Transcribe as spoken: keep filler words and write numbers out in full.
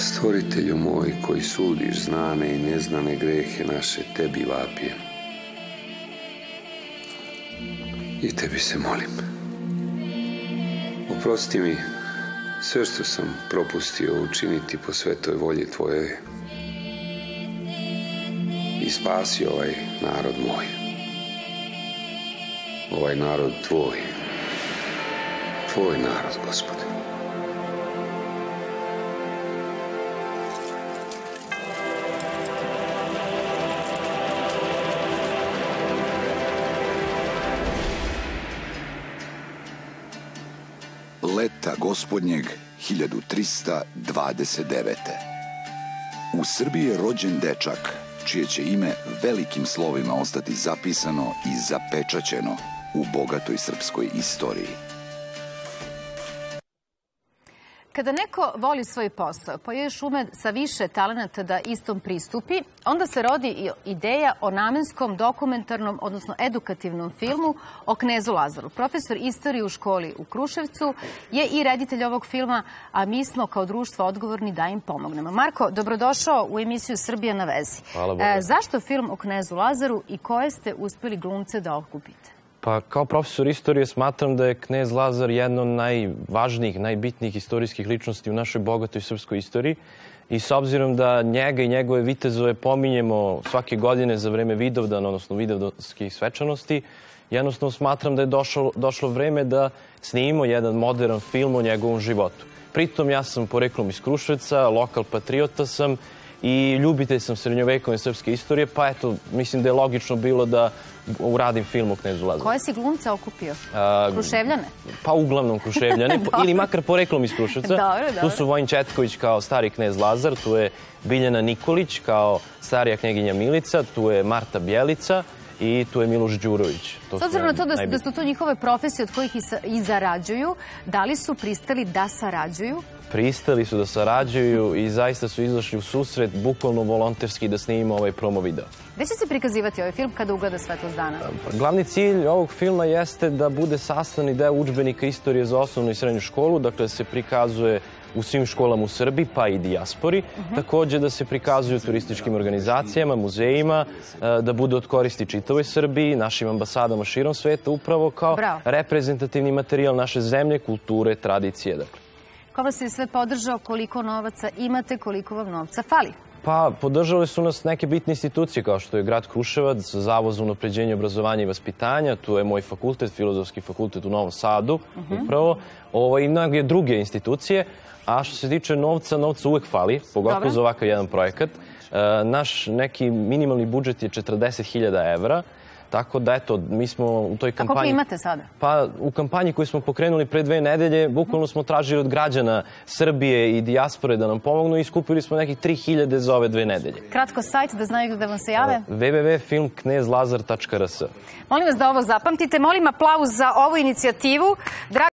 Stvoritelju moj, koji sudiš znane i neznane grehe naše, tebi vapijem. I tebi se molim. Oprosti mi sve što sam propustio učiniti po svetoj volji tvojoj i spasi ovaj narod moj. Ovaj narod tvoj. Tvoj narod, Gospode. Leta gospodnjeg hiljadu trista dvadeset devete. U Srbiji je rođen dečak, čije će ime velikim slovima ostati zapisano i zapečaćeno u bogatoj srpskoj istoriji. Kada neko voli svoj posao, pa još ume sa više talenata da istom pristupi, onda se rodi ideja o namenskom, dokumentarnom, odnosno edukativnom filmu o knezu Lazaru. Profesor istorije u školi u Kruševcu je i reditelj ovog filma, a mi smo kao društvo odgovorni da im pomognemo. Marko, dobrodošao u emisiju Srbija na vezi. Hvala Bogu. E, zašto film o knezu Lazaru i koje ste uspeli glumce da okupite? Pa kao profesor istorije smatram da je knez Lazar jedna od najvažnijih, najbitnijih istorijskih ličnosti u našoj bogatoj srpskoj istoriji. I s obzirom da njega i njegove vitezove pominjemo svake godine za vreme Vidovdana, odnosno vidovdanskih svečanosti, jednostavno smatram da je došlo, došlo vreme da snimimo jedan modern film o njegovom životu. Pritom ja sam poreklom iz Kruševca, lokal patriota sam i ljubitelj sam srednjovekovne srpske istorije, pa eto, mislim da je logično bilo da uradim film o knezu Lazaru. Koje si glumce okupio? Kruševljane? Pa uglavnom Kruševljane, ili makar poreklom iz Kruševca. Dobro, dobro. Tu su Vojin Četković kao stari knez Lazar, tu je Biljana Nikolić kao starija knjeginja Milica, tu je Marta Bjelica i tu je Miloš Đurović. S obzirom na to da, da su to njihove profesije od kojih i, sa, i zarađuju, da li su pristali da sarađuju? Pristali su da sarađuju i zaista su izašli u susret, bukvalno volonterski, da snimimo ovaj promo video. Gde će se prikazivati ovaj film kada ugleda svetlost dana? Glavni cilj ovog filma jeste da bude sastavni deo udžbenika istorije za osnovnu i srednju školu, dakle se prikazuje u svim školama u Srbiji, pa i dijaspori. Uh-huh. Također da se prikazuju turističkim organizacijama, muzejima, da bude od koristi čitavoj Srbiji, našim ambasadama širom sveta, upravo kao Bravo. reprezentativni materijal naše zemlje, kulture, tradicije. Dakle. Ko vas je sve podržao, koliko novaca imate, koliko vam novca fali? Pa, podržale su nas neke bitne institucije kao što je grad Kruševac, Zavod za unapređenje obrazovanja i vaspitanja, tu je moj fakultet, Filozofski fakultet u Novom Sadu, uh-huh. upravo, ovo, i mnoge druge institucije. A što se tiče novca, novca uvek fali, pogotovo Dobre. za ovakav jedan projekat. E, naš neki minimalni budžet je četrdeset hiljada evra, tako da eto, mi smo u toj kampanji... A koliko imate sada? Pa u kampanji koju smo pokrenuli pre dve nedelje, bukvalno smo tražili od građana Srbije i dijaspore da nam pomognu i skupili smo nekih tri hiljade za ove dve nedelje. Kratko sajt da znaju da vam se jave? w w w tačka film knez lazar tačka r s. Molim vas da ovo zapamtite, molim aplauz za ovu inicijativu.